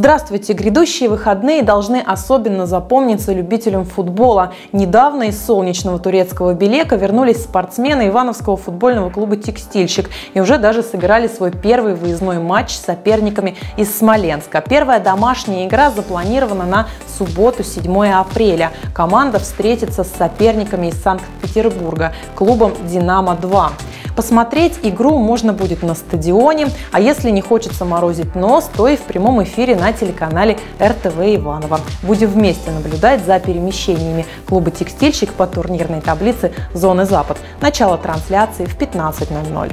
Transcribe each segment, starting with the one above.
Здравствуйте! Грядущие выходные должны особенно запомниться любителям футбола. Недавно из солнечного турецкого Белека вернулись спортсмены Ивановского футбольного клуба «Текстильщик» и уже даже сыграли свой первый выездной матч с соперниками из Смоленска. Первая домашняя игра запланирована на субботу, 7 апреля. Команда встретится с соперниками из Санкт-Петербурга, клубом «Динамо-2». Посмотреть игру можно будет на стадионе, а если не хочется морозить нос, то и в прямом эфире на телеканале РТВ Иваново. Будем вместе наблюдать за перемещениями клуба «Текстильщик» по турнирной таблице «Зоны Запад». Начало трансляции в 15:00.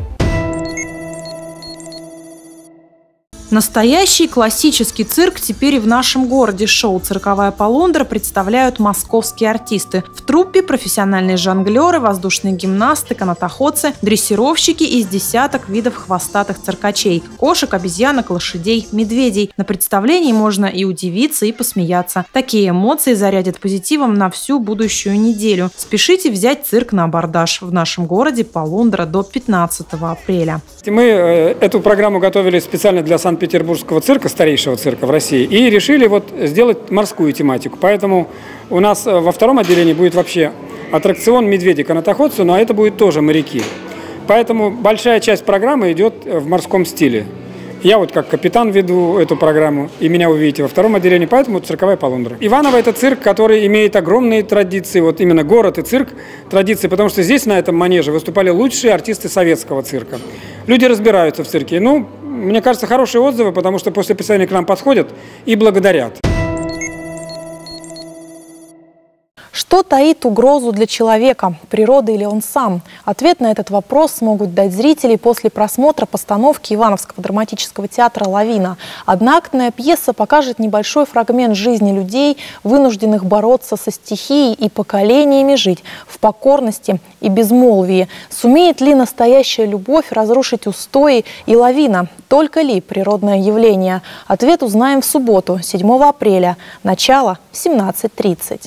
Настоящий классический цирк теперь и в нашем городе. Шоу «Цирковая полундра» представляют московские артисты. В труппе профессиональные жонглеры, воздушные гимнасты, канатоходцы, дрессировщики из десяток видов хвостатых циркачей – кошек, обезьянок, лошадей, медведей. На представлении можно и удивиться, и посмеяться. Такие эмоции зарядят позитивом на всю будущую неделю. Спешите взять цирк на абордаж. В нашем городе полундра до 15 апреля. Мы эту программу готовили специально для Санкт-Петербургского цирка, старейшего цирка в России, и решили сделать морскую тематику. Поэтому у нас во втором отделении будет вообще аттракцион медведи-канатоходцы, но это будут тоже моряки. Поэтому большая часть программы идет в морском стиле. Я как капитан веду эту программу, и меня вы видите во втором отделении, поэтому цирковая полундра. Иваново – это цирк, который имеет огромные традиции, именно город и цирк традиции, потому что здесь, на этом манеже, выступали лучшие артисты советского цирка. Люди разбираются в цирке. Мне кажется, хорошие отзывы, потому что после представления к нам подходят и благодарят. Что таит угрозу для человека, природа или он сам? Ответ на этот вопрос смогут дать зрители после просмотра постановки Ивановского драматического театра «Лавина». Одноактная пьеса покажет небольшой фрагмент жизни людей, вынужденных бороться со стихией и поколениями жить в покорности и безмолвии. Сумеет ли настоящая любовь разрушить устои и лавина? Только ли природное явление? Ответ узнаем в субботу, 7 апреля. Начало в 17:30.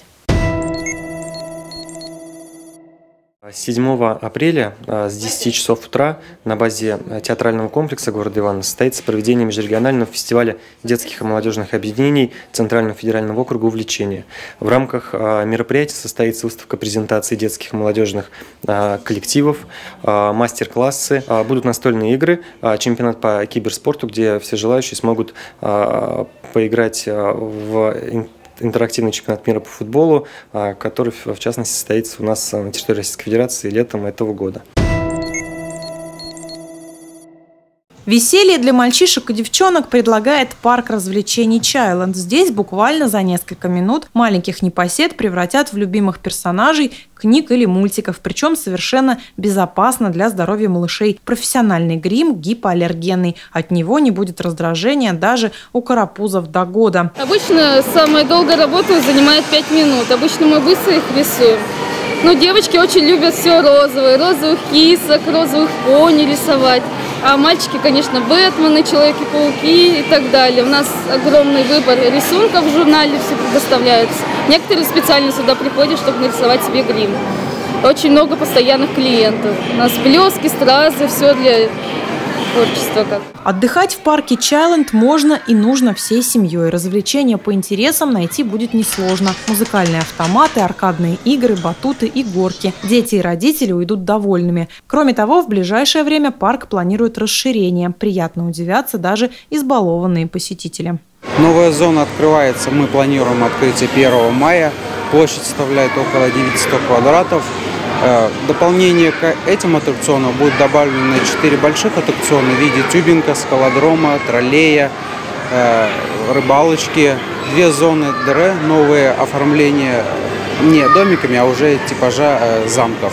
7 апреля с 10 часов утра на базе театрального комплекса города Иваново состоится проведение межрегионального фестиваля детских и молодежных объединений Центрального федерального округа увлечения. В рамках мероприятия состоится выставка презентаций детских и молодежных коллективов, мастер-классы, будут настольные игры, чемпионат по киберспорту, где все желающие смогут поиграть в интерактивный чемпионат мира по футболу, который, в частности, состоится у нас на территории Российской Федерации летом этого года. Веселье для мальчишек и девчонок предлагает парк развлечений «Чайленд». Здесь буквально за несколько минут маленьких непосед превратят в любимых персонажей книг или мультиков, причем совершенно безопасно для здоровья малышей. Профессиональный грим гипоаллергенный. От него не будет раздражения даже у карапузов до года. Обычно самая долгая работа занимает 5 минут. Обычно мы быстро их рисуем. Но девочки очень любят все розовое. Розовых кисок, розовых пони рисовать. А мальчики, конечно, Бэтмены, Человеки-пауки и так далее. У нас огромный выбор рисунков в журнале, все предоставляется. Некоторые специально сюда приходят, чтобы нарисовать себе грим. Очень много постоянных клиентов. У нас блески, стразы, все для творчества. Отдыхать в парке «Чайленд» можно и нужно всей семьей. Развлечения по интересам найти будет несложно. Музыкальные автоматы, аркадные игры, батуты и горки. Дети и родители уйдут довольными. Кроме того, в ближайшее время парк планирует расширение. Приятно удивятся даже избалованные посетители. Новая зона открывается. Мы планируем открытие 1 мая. Площадь составляет около 900 квадратов. В дополнение к этим аттракционам будут добавлены 4 больших аттракциона в виде тюбинга, скалодрома, троллея, рыбалочки, 2 зоны ДР, новые оформления не домиками, а уже типажа замков.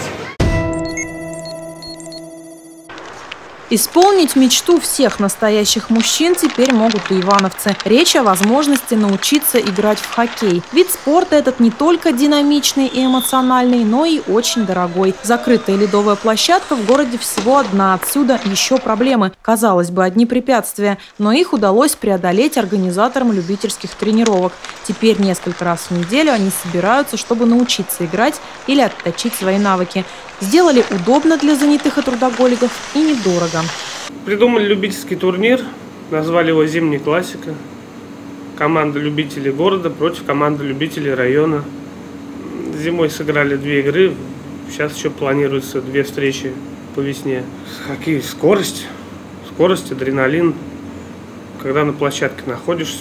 Исполнить мечту всех настоящих мужчин теперь могут и ивановцы. Речь о возможности научиться играть в хоккей. Вид спорта этот не только динамичный и эмоциональный, но и очень дорогой. Закрытая ледовая площадка в городе всего одна. Отсюда еще проблемы. Казалось бы, одни препятствия, но их удалось преодолеть организаторам любительских тренировок. Теперь несколько раз в неделю они собираются, чтобы научиться играть или отточить свои навыки. Сделали удобно для занятых и трудоголиков и недорого. Придумали любительский турнир, назвали его «Зимняя классика». команда любителей города против команды любителей района. Зимой сыграли 2 игры, сейчас еще планируется 2 встречи по весне. Хоккей, скорость, адреналин. Когда на площадке находишься,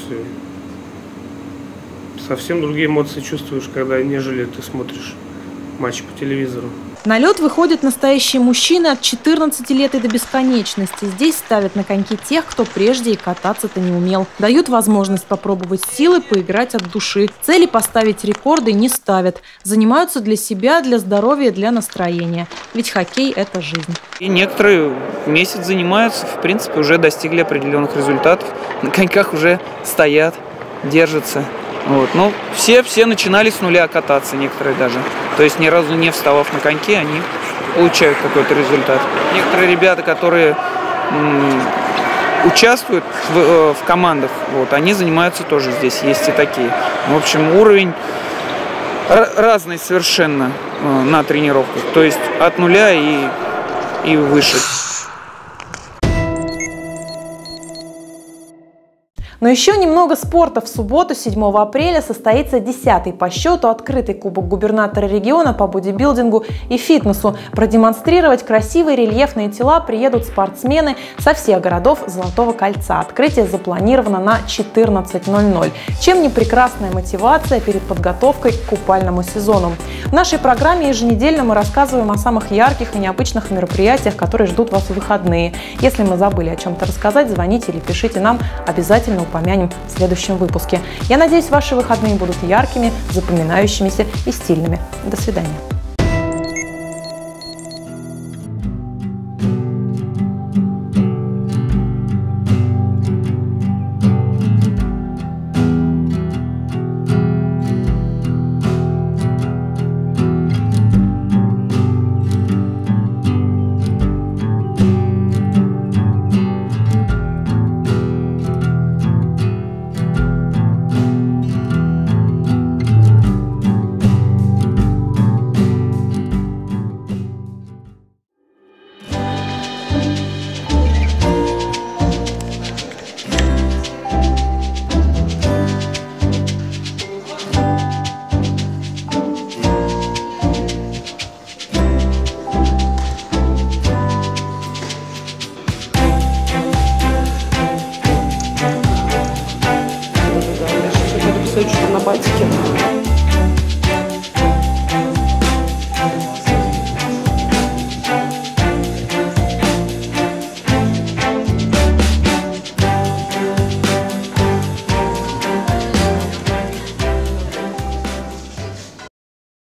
совсем другие эмоции чувствуешь, нежели ты смотришь матч по телевизору. На лед выходят настоящие мужчины от 14 лет и до бесконечности. Здесь ставят на коньки тех, кто прежде и кататься-то не умел. Дают возможность попробовать силы, поиграть от души. Цели поставить рекорды не ставят. Занимаются для себя, для здоровья, для настроения. Ведь хоккей – это жизнь. И некоторые месяц занимаются, в принципе, уже достигли определенных результатов. На коньках уже стоят, держатся. Вот. Но все начинали с нуля кататься, некоторые даже. То есть ни разу не вставав на коньки, они получают какой-то результат. Некоторые ребята, которые участвуют в командах, вот, они занимаются тоже здесь, есть и такие. В общем, уровень разный совершенно на тренировках. То есть от нуля и выше. Но еще немного спорта. В субботу, 7 апреля, состоится 10-й по счету открытый кубок губернатора региона по бодибилдингу и фитнесу. Продемонстрировать красивые рельефные тела приедут спортсмены со всех городов Золотого кольца. Открытие запланировано на 14:00. Чем не прекрасная мотивация перед подготовкой к купальному сезону. В нашей программе еженедельно мы рассказываем о самых ярких и необычных мероприятиях, которые ждут вас в выходные. Если мы забыли о чем-то рассказать, звоните или пишите нам, обязательно упомянем в следующем выпуске. Я надеюсь, ваши выходные будут яркими, запоминающимися и стильными. До свидания. На батике.